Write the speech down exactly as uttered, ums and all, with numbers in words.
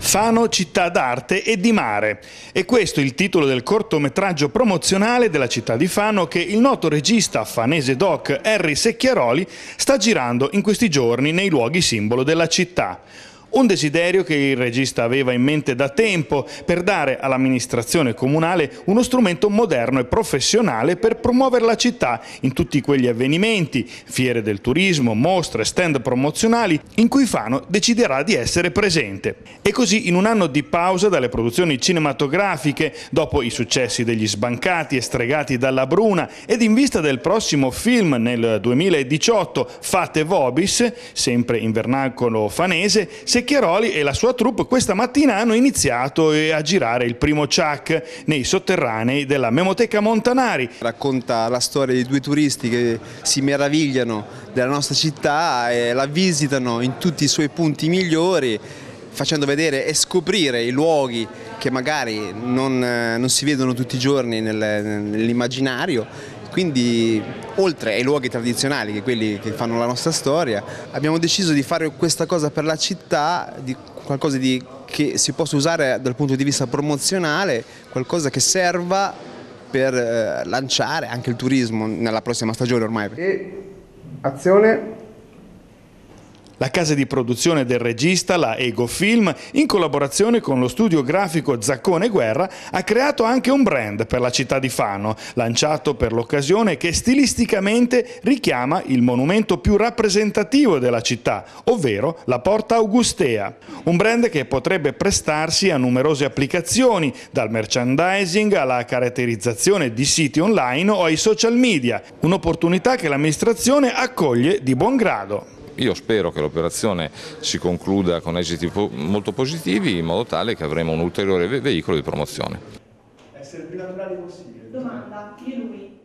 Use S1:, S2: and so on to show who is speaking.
S1: Fano, città d'arte e di mare. E questo è il titolo del cortometraggio promozionale della città di Fano che il noto regista fanese doc Henry Secchiaroli sta girando in questi giorni nei luoghi simbolo della città. Un desiderio che il regista aveva in mente da tempo per dare all'amministrazione comunale uno strumento moderno e professionale per promuovere la città in tutti quegli avvenimenti, fiere del turismo, mostre, stand promozionali in cui Fano deciderà di essere presente. E così in un anno di pausa dalle produzioni cinematografiche, dopo i successi degli Sbancati e Stregati dalla Bruna ed in vista del prossimo film nel duemiladiciotto Fate Vobis, sempre in vernacolo fanese, Secchiaroli e la sua troupe questa mattina hanno iniziato a girare il primo ciak nei sotterranei della Memoteca Montanari.
S2: Racconta la storia di due turisti che si meravigliano della nostra città e la visitano in tutti i suoi punti migliori, facendo vedere e scoprire i luoghi che magari non, non si vedono tutti i giorni nel, nell'immaginario. Quindi, oltre ai luoghi tradizionali, che quelli che fanno la nostra storia, abbiamo deciso di fare questa cosa per la città, di qualcosa di, che si possa usare dal punto di vista promozionale, qualcosa che serva per eh, lanciare anche il turismo nella prossima stagione ormai. E azione!
S1: La casa di produzione del regista, la Ego Film, in collaborazione con lo studio grafico Zaccone Guerra, ha creato anche un brand per la città di Fano, lanciato per l'occasione che stilisticamente richiama il monumento più rappresentativo della città, ovvero la Porta Augustea. Un brand che potrebbe prestarsi a numerose applicazioni, dal merchandising alla caratterizzazione di siti online o ai social media, un'opportunità che l'amministrazione accoglie di buon grado.
S3: Io spero che l'operazione si concluda con esiti molto positivi in modo tale che avremo un ulteriore veicolo di promozione.
S4: Essere più naturali possibile.
S5: Domanda, io e lui.